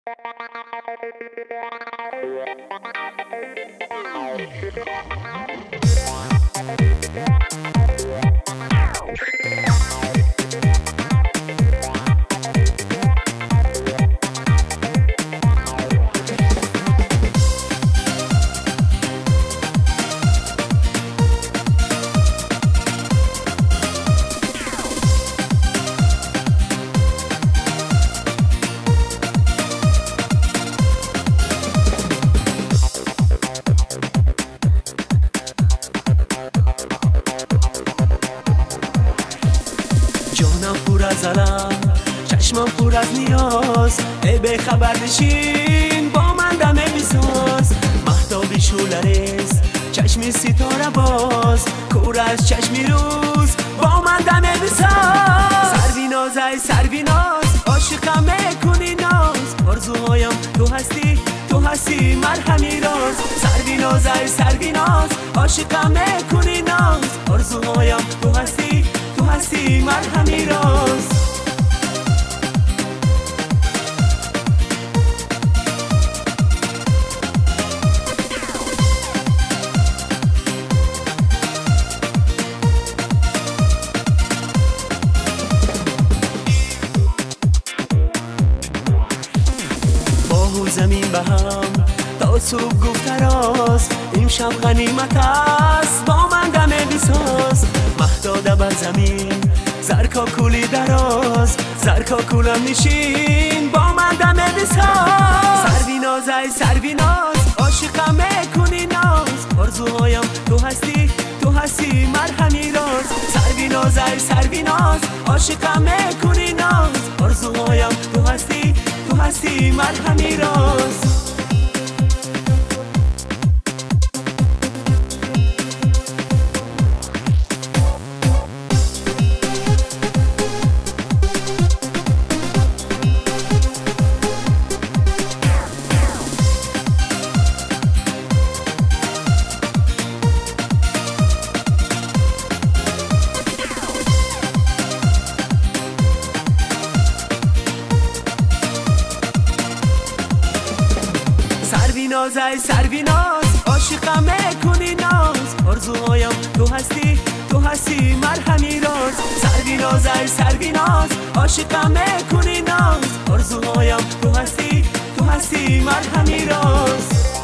جانم پر از علم، چشمم پر از نیاز، ای به خبر نشین با من دمه بساز. مهتابی شولریز، چشمی ستاره باز، کور از چشمی روز با من دمه بساز. سروی ناز ای سروی ناز، عاشقم میکنی ناز، آرزوهایم تو هستی، تو هستی مرهمی راز. سروی ناز ای سروی ناز، عاشقم میکنی ناز، آرزوهایم تو هستی، تو هستی مرهمی راز. ماه و زمین به هم تا صبح گفته راست، امشب غنیمت است با من دمه بساز. مهداده بر زمین زرکا کولی دراز، زرکا کولم نشین با من دمه بساز. سروی ناز ای سروی ناز، عاشقم میکنی ناز، آرزوهایم تو هستی، تو هستی مرهمی راز. سروی ناز ای سروی ناز، عاشقم میکنی ناز، آرزوهایم تو هستی، تو هستی مرهمی راز. سروی ناز ای سروی ناز، عاشقم میکنی ناز، آرزوهایم تو هستی، تو هستی مرهمی راز. سروی ناز ای سروی ناز، عاشقم میکنی ناز، آرزوهایم تو هستی، تو هستی مرهمی راز.